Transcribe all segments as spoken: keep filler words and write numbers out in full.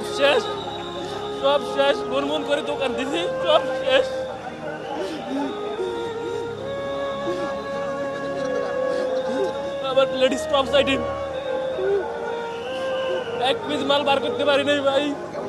শেষ, সব শেষ। মন মন করে দোকান দিছি, সব শেষ। আমার লেডিস টপ সাইডিং এক পিস মাল বার করতে পারি নাই ভাই।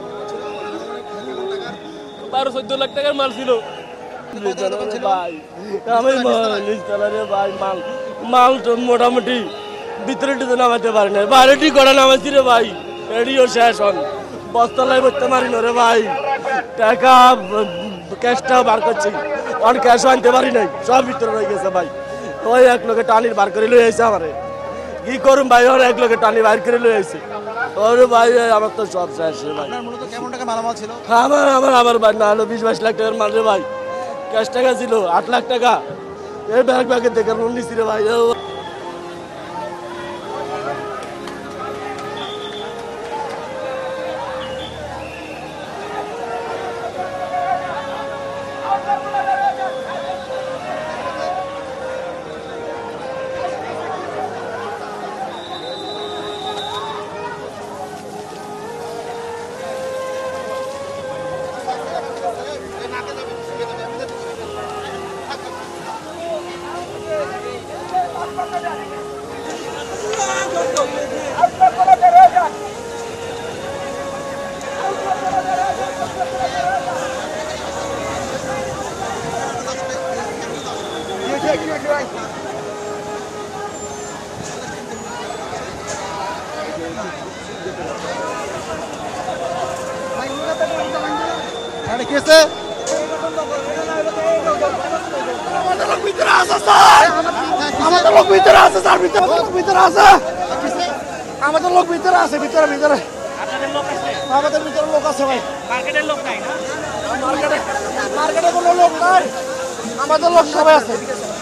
বারো চোদ্দ লাখ টাকার মাল ছিল ভাই। আমি ভাই মাল মাল তো মোটামুটি ভিতরে টিতে নামাতে পারি না, বাইরে টি করা নামাইছি রে ভাই। এডিও শেষ হন, বস্তালাই করতে পারি না রে ভাই। টাকা ক্যাশটাও বার করছি, অন ক্যাশও আনতে পারি নাই, সব ভিতরে রয়ে গেছে ভাই। ওই এক লোকে টানির বার করে লয়ে আইছে আমারে, কি করুম ভাই। ওর এক লোকে টানি বার করে লয়ে আইছে। ওরে ভাই আমার তো সব শেষ রে ভাই। কেমন টাকা মালামাল ছিল? আমার আমার আমার ভাই না হলো বিশ বাইশ লাখ টাকার মাল রে ভাই। ক্যাশ টাকা ছিল আট লাখ টাকা, এই ব্যাগ ব্যাগে দেখে লোন নিছি রে ভাই। কেসে আমাদের লোক ভিতরে আছে স্যার, আমাদের লোক ভিতরে আছে স্যার, ভিতরে লোক ভিতরে আছে, আমাদের লোক ভিতরে আছে, ভিতরে ভিতরে আমাদের ভিতরে লোক আছে ভাই। মার্কেটের লোক নাই না, মার্কেটে মার্কেটে কোনো লোক নাই, আমাদের লোক সবাই আছে।